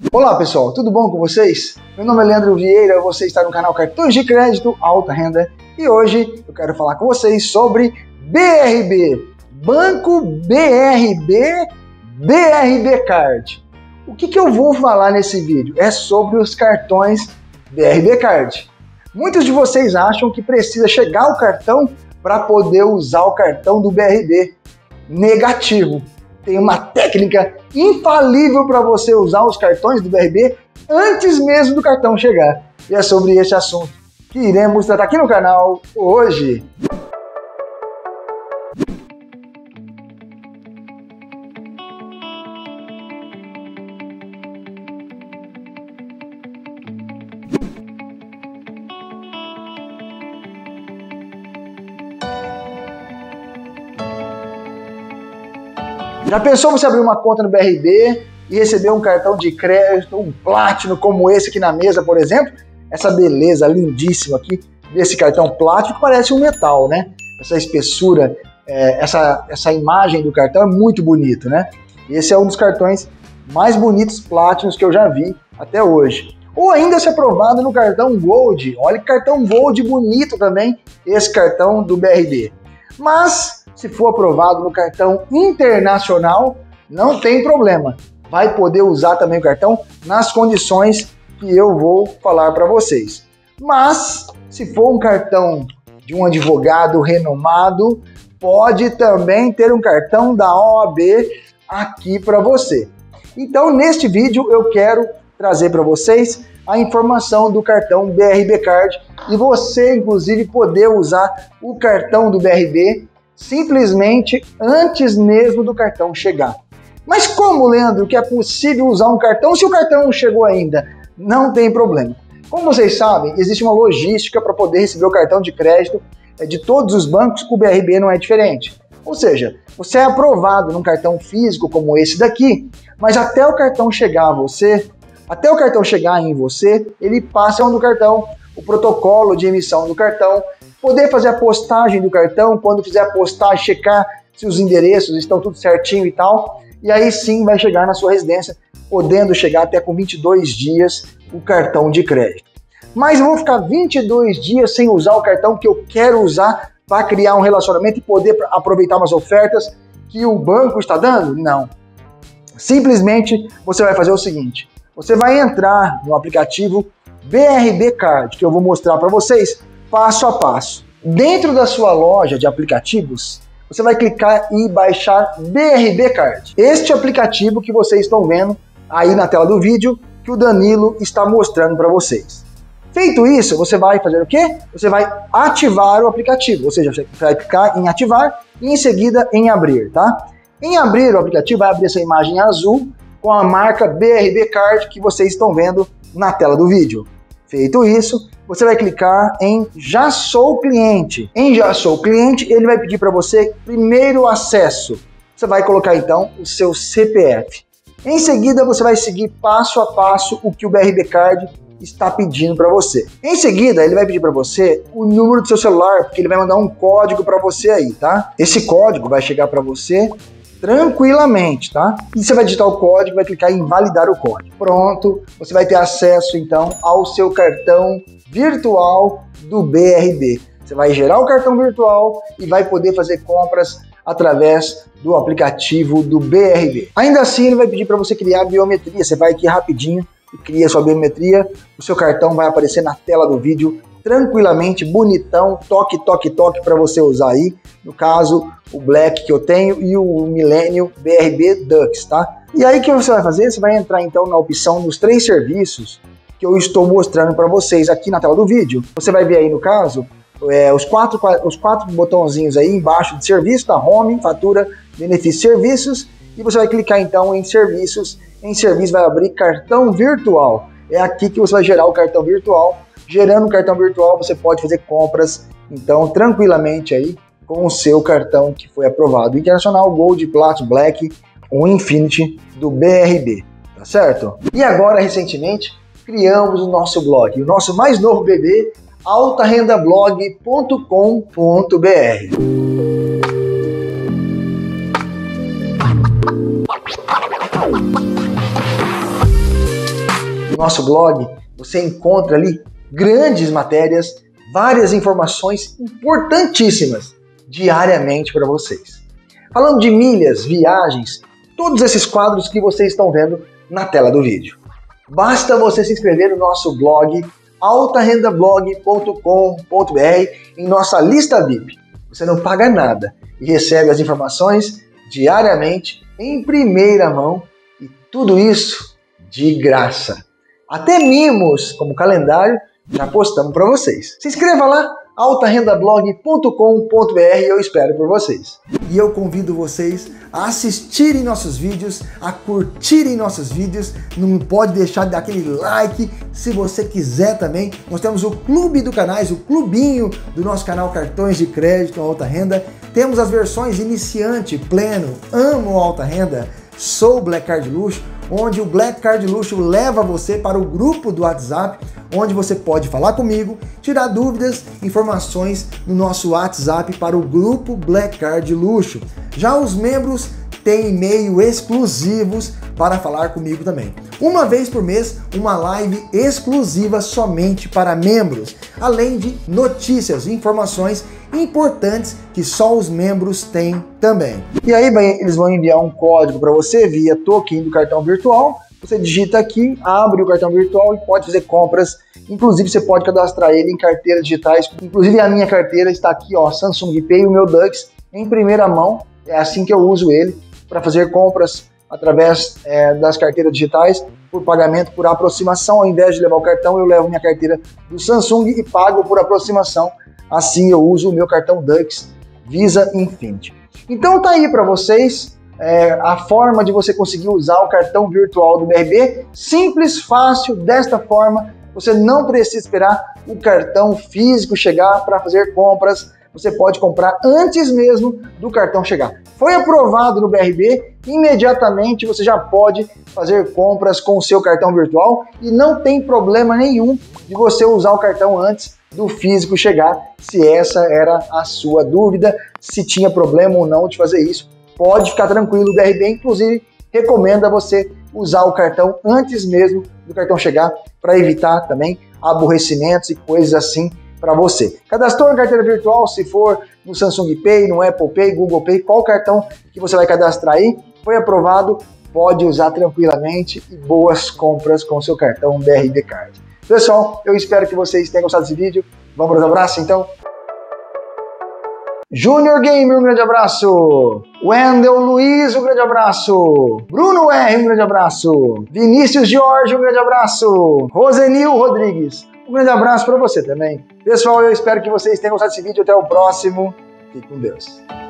Olá pessoal, tudo bom com vocês? Meu nome é Leandro Vieira, você está no canal Cartões de Crédito Alta Renda e hoje eu quero falar com vocês sobre BRB, Banco BRB, BRB Card. O que eu vou falar nesse vídeo? É sobre os cartões BRB Card. Muitos de vocês acham que precisa chegar o cartão para poder usar o cartão do BRB. Negativo. Tem uma técnica infalível para você usar os cartões do BRB antes mesmo do cartão chegar. E é sobre esse assunto que iremos tratar aqui no canal hoje. Já pensou você abrir uma conta no BRB e receber um cartão de crédito, um Platinum como esse aqui na mesa, por exemplo? Essa beleza lindíssima aqui desse cartão Platinum que parece um metal, né? Essa espessura, essa imagem do cartão é muito bonito, né? Esse é um dos cartões mais bonitos Platinums que eu já vi até hoje. Ou ainda se aprovado no cartão Gold. Olha que cartão Gold bonito também, esse cartão do BRB. Mas se for aprovado no cartão internacional, não tem problema. Vai poder usar também o cartão nas condições que eu vou falar para vocês. Mas, se for um cartão de um advogado renomado, pode também ter um cartão da OAB aqui para você. Então, neste vídeo, eu quero trazer para vocês a informação do cartão BRB Card e você, inclusive, poder usar o cartão do BRB simplesmente antes mesmo do cartão chegar. Mas como, Leandro, que é possível usar um cartão se o cartão não chegou ainda? Não tem problema. Como vocês sabem, existe uma logística para poder receber o cartão de crédito de todos os bancos, com o BRB não é diferente. Ou seja, você é aprovado num cartão físico como esse daqui, mas até o cartão chegar em você, ele passa no cartão, o protocolo de emissão do cartão, poder fazer a postagem do cartão, quando fizer a postagem, checar se os endereços estão tudo certinho e tal, e aí sim vai chegar na sua residência, podendo chegar até com 22 dias o cartão de crédito. Mas eu vou ficar 22 dias sem usar o cartão que eu quero usar para criar um relacionamento e poder aproveitar umas ofertas que o banco está dando? Não. Simplesmente você vai fazer o seguinte, você vai entrar no aplicativo BRB Card, que eu vou mostrar para vocês passo a passo. Dentro da sua loja de aplicativos, você vai clicar e baixar BRB Card. Este aplicativo que vocês estão vendo aí na tela do vídeo, que o Danilo está mostrando para vocês. Feito isso, você vai fazer o quê? Você vai ativar o aplicativo, ou seja, você vai clicar em ativar e em seguida em abrir, tá? Em abrir o aplicativo, vai abrir essa imagem azul com a marca BRB Card que vocês estão vendo na tela do vídeo. Feito isso, você vai clicar em Já Sou Cliente. Em Já Sou Cliente, ele vai pedir para você primeiro acesso. Você vai colocar então o seu CPF. Em seguida, você vai seguir passo a passo o que o BRB Card está pedindo para você. Em seguida, ele vai pedir para você o número do seu celular, porque ele vai mandar um código para você aí, tá? Esse código vai chegar para você tranquilamente, tá? E você vai digitar o código, vai clicar em validar o código. Pronto, você vai ter acesso então ao seu cartão virtual do BRB. Você vai gerar o cartão virtual e vai poder fazer compras através do aplicativo do BRB. Ainda assim, ele vai pedir para você criar a biometria. Você vai aqui rapidinho e cria sua biometria. O seu cartão vai aparecer na tela do vídeo tranquilamente, bonitão, toque para você usar aí. No caso, o Black que eu tenho e o Millennium BRB Dux, tá? E aí o que você vai fazer? Você vai entrar então na opção dos 3 serviços que eu estou mostrando para vocês aqui na tela do vídeo. Você vai ver aí no caso os quatro botãozinhos aí embaixo de serviço, da Home, fatura, benefícios, serviços, e você vai clicar então em serviços. Em serviço vai abrir cartão virtual. É aqui que você vai gerar o cartão virtual. Gerando um cartão virtual, você pode fazer compras, então, tranquilamente aí, com o seu cartão que foi aprovado. Internacional, Gold, Platinum, Black, ou Infinity do BRB, tá certo? E agora, recentemente, criamos o nosso blog, o nosso mais novo bebê, altarendablog.com.br. no nosso blog, você encontra ali grandes matérias, várias informações importantíssimas diariamente para vocês. Falando de milhas, viagens, todos esses quadros que vocês estão vendo na tela do vídeo. Basta você se inscrever no nosso blog altarendablog.com.br em nossa lista VIP. Você não paga nada e recebe as informações diariamente em primeira mão e tudo isso de graça. Até mimos como calendário já postamos para vocês. Se inscreva lá, altarendablog.com.br, eu espero por vocês. E eu convido vocês a assistirem nossos vídeos, a curtirem nossos vídeos, não pode deixar de dar aquele like, se você quiser também. Nós temos o clube do canais, o clubinho do nosso canal Cartões de Crédito Alta Renda. Temos as versões iniciante, pleno, amo alta renda, sou Black Card Luxo, onde o Black Card Luxo leva você para o grupo do WhatsApp, onde você pode falar comigo, tirar dúvidas, informações no nosso WhatsApp para o grupo Black Card Luxo. Já os membros têm e-mail exclusivos para falar comigo também. Uma vez por mês, uma live exclusiva somente para membros, além de notícias e informações importantes que só os membros têm também. E aí, bem, eles vão enviar um código para você via token do cartão virtual. Você digita aqui, abre o cartão virtual e pode fazer compras. Inclusive, você pode cadastrar ele em carteiras digitais. Inclusive, a minha carteira está aqui, ó, Samsung Pay, o meu Dux, em primeira mão. É assim que eu uso ele para fazer compras através das carteiras digitais por pagamento por aproximação. Ao invés de levar o cartão, eu levo minha carteira do Samsung e pago por aproximação. Assim eu uso o meu cartão Dux Visa Infinity. Então tá aí para vocês a forma de você conseguir usar o cartão virtual do BRB. Simples, fácil, desta forma. Você não precisa esperar o cartão físico chegar para fazer compras. Você pode comprar antes mesmo do cartão chegar. Foi aprovado no BRB, imediatamente você já pode fazer compras com o seu cartão virtual e não tem problema nenhum de você usar o cartão antes do físico chegar, se essa era a sua dúvida, se tinha problema ou não de fazer isso. Pode ficar tranquilo, o BRB inclusive recomenda você usar o cartão antes mesmo do cartão chegar para evitar também aborrecimentos e coisas assim para você. Cadastrou na carteira virtual, se for no Samsung Pay, no Apple Pay, Google Pay, qual cartão que você vai cadastrar aí, foi aprovado, pode usar tranquilamente e boas compras com o seu cartão BRB Card. Pessoal, eu espero que vocês tenham gostado desse vídeo. Vamos para os abraços então? Júnior Gamer, um grande abraço. Wendel Luiz, um grande abraço. Bruno R, um grande abraço. Vinícius Jorge, um grande abraço. Rosenil Rodrigues, um grande abraço para você também. Pessoal, eu espero que vocês tenham gostado desse vídeo. Até o próximo. Fique com Deus.